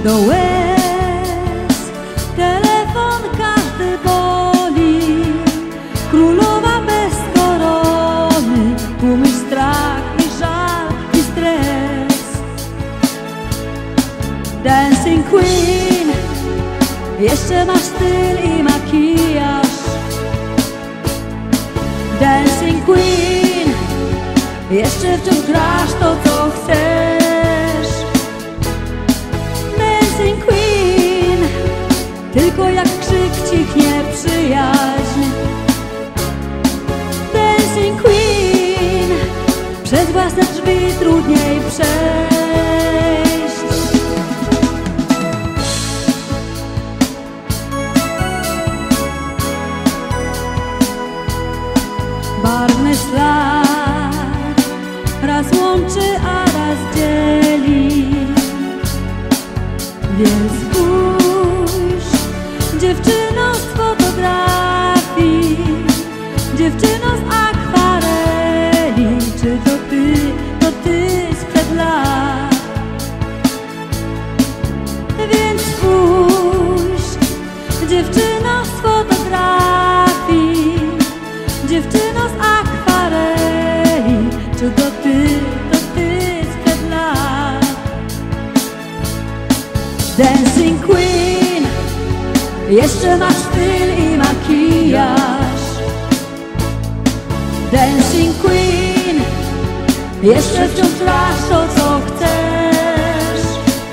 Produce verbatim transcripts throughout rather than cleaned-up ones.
do łez. Telefon każdy boli, królowa bez korony, tłumy strach i żal i stres. Dancing Queen, jeszcze masz styl i makijaż. Dancing Queen, jeszcze wciąż grasz to, co chcesz. Dancing Queen, tylko jak krzyk cichnie przyjaźń. Dancing Queen, przez własne drzwi trudniej przejść. Barwny szlak raz łączy, a raz dzieli. Więc spójrz, dziewczyno z fotografii, dziewczyno z akwareli, czy to ty, to ty sprzed lat. Więc spójrz, dziewczyno z fotografii, dziewczyno z akwareli, czy to ty, to ty sprzed lat. Dancing Queen, jeszcze masz styl i makijaż. Dancing Queen, jeszcze wciąż grasz to, co chcesz.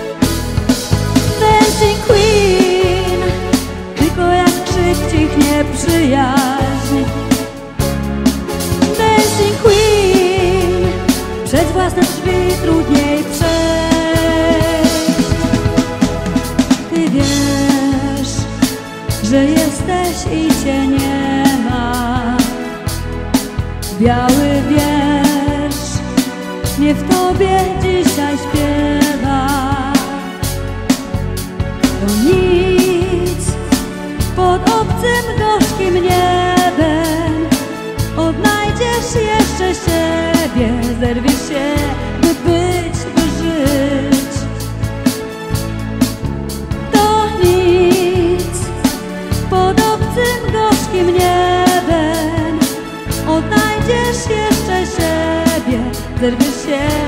Dancing Queen, tylko jak krzyk cichnie przyjaźń. Dancing Queen, przez własne drzwi trudniej przejść. Ty wiesz, że jesteś i cię nie ma. Biały wiersz nie w tobie dzisiaj śpiewa. To nic pod obcym gorzkim niebem. Odnajdziesz jeszcze siebie, zerwiesz się, by być, by żyć. To nic pod obcym gorzkim niebem. Odnajdziesz jeszcze siebie, zerwiesz się,